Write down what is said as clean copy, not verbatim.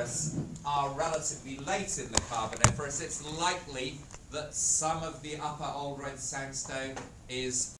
Carboniferous are relatively late in the Carboniferous, it's likely that some of the upper Old Red Sandstone is